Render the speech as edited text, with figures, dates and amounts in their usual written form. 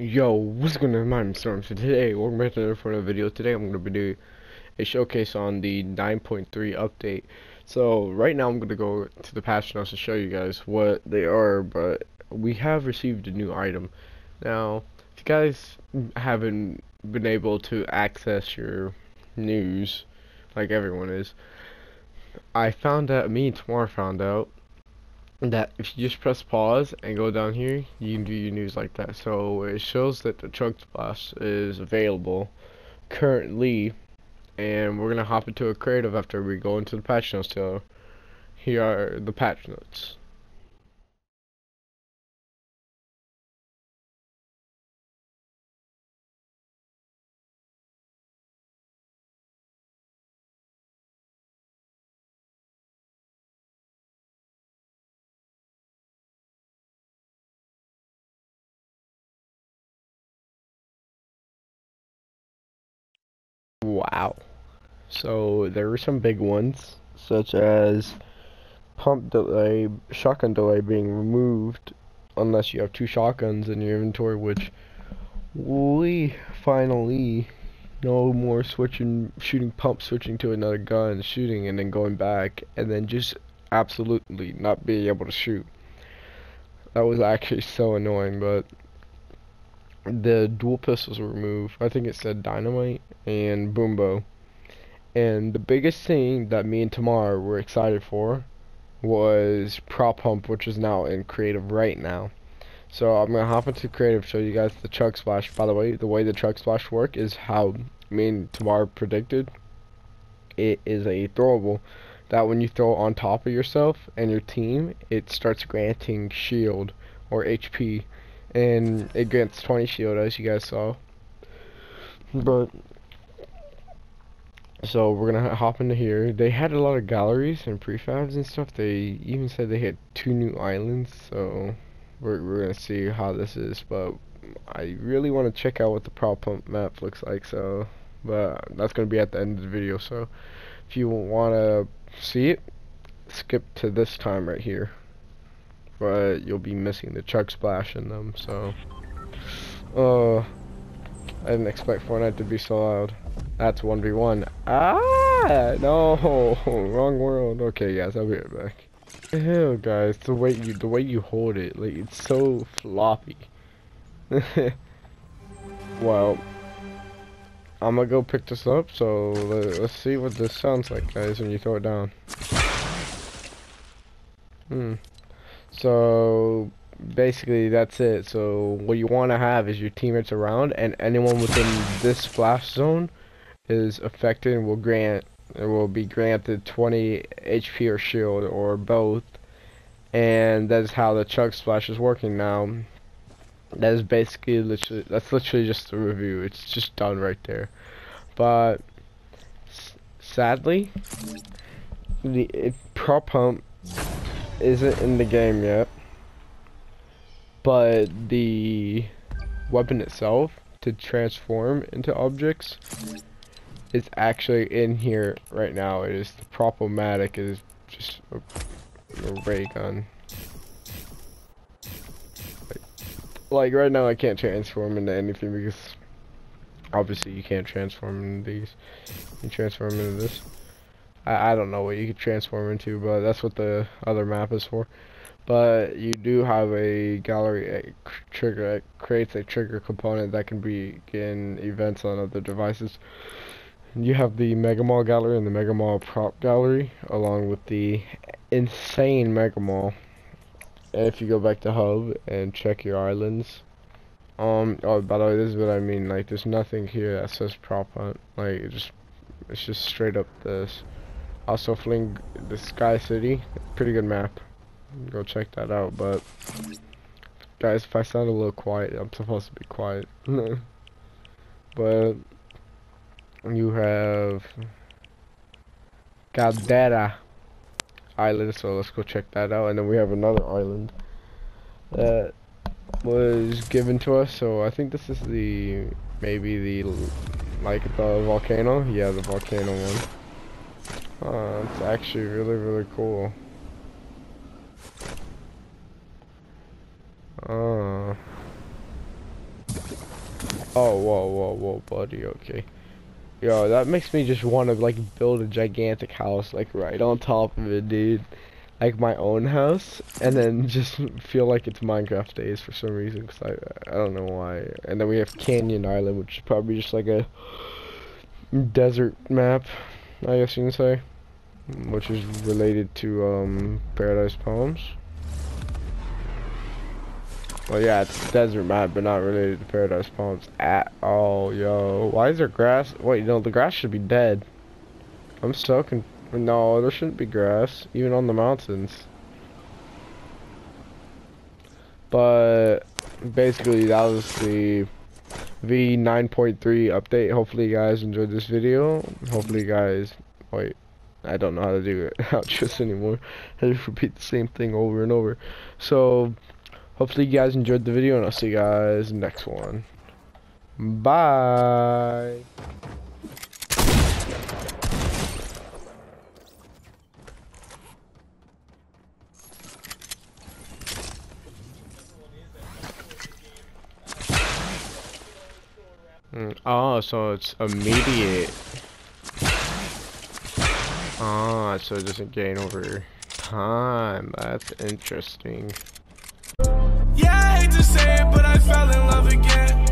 Yo, what's going on? My name's Storm. So today, welcome back to another video. Today I'm going to be doing a showcase on the 9.3 update. So right now I'm going to go to the patch notes to show you guys what they are, but we have received a new item. Now, if you guys haven't been able to access your news like everyone is, I found out, me and Tamar found out, that if you just press pause and go down here, you can do your news like that. So it shows that the Chug Splash is available currently, and we're gonna hop into a creative after we go into the patch notes. So here are the patch notes. Wow. So there were some big ones, such as pump delay, shotgun delay being removed unless you have two shotguns in your inventory, which we finally no more shooting pump, switching to another gun, shooting, and then going back, and then just absolutely not being able to shoot. That was actually so annoying, but the dual pistols were removed. I think it said dynamite and boombo. And the biggest thing that me and Tamar were excited for was prop pump, which is now in creative right now. So I'm gonna hop into creative, show you guys the Chug Splash. By the way the Chug Splash work is how me and Tamar predicted. It is a throwable that when you throw on top of yourself and your team, it starts granting shield or HP, and it grants 20 shield as you guys saw. But so we're gonna hop into here. They had a lot of galleries and prefabs and stuff. They even said they had 2 new islands, so we're gonna see how this is. But I really want to check out what the prop pump map looks like, so but that's gonna be at the end of the video. So if you want to see it, skip to this time right here, but you'll be missing the Chug Splash in them. So I didn't expect Fortnite to be so loud. That's 1v1. Ah, no, wrong world. Okay, guys, I'll be right back. Ew, guys, the way you hold it, like, it's so floppy. Well, I'm gonna go pick this up. So let's see what this sounds like, guys, when you throw it down. So basically that's it. So what you want to have is your teammates around, and anyone within this splash zone is affected and will be granted 20 HP or shield or both. And that is how the Chug Splash is working now. That is basically that's literally just the review. It's just done right there. But sadly, the prop pump isn't in the game yet, but the weapon itself to transform into objects is actually in here right now. It is the Prop-O-Matic. It is just a ray gun. Like right now I can't transform into anything because obviously you can't transform into these. You can transform into this. I don't know what you could transform into, but that's what the other map is for. But you do have a gallery trigger. It creates a trigger component that can begin events on other devices. You have the Mega Mall gallery and the Mega Mall prop gallery, along with the insane Mega Mall. And if you go back to hub and check your islands, oh, by the way, this is what I mean. Like, there's nothing here that says prop hunt. Like, it's just straight up this. Also, Fling the Sky City, pretty good map. Go check that out. But guys, if I sound a little quiet, I'm supposed to be quiet. But you have Caldera Island, so let's go check that out. And then we have another island that was given to us. So I think this is maybe the volcano. Yeah, the volcano one. It's actually really cool. Oh, whoa, buddy, okay. Yo, that makes me just want to, like, build a gigantic house, like, right on top of it, dude. Like, my own house, and then just feel like it's Minecraft days for some reason, because I don't know why. And then we have Canyon Island, which is probably just like a desert map, I guess you can say. Which is related to, Paradise Palms. Well, yeah, it's a desert map, but not related to Paradise Palms at all, yo. Why is there grass? Wait, no, the grass should be dead. I'm so no, there shouldn't be grass, even on the mountains. But, basically, that was the V9.3 update. Hopefully you guys enjoyed this video. Hopefully you guys, wait, I don't know how to do it outros anymore. I just repeat the same thing over and over. So, hopefully you guys enjoyed the video, and I'll see you guys next one. Bye. Oh, so it's immediate. Ah, so it doesn't gain over time. That's interesting. Yeah, I hate to say it, but I fell in love again.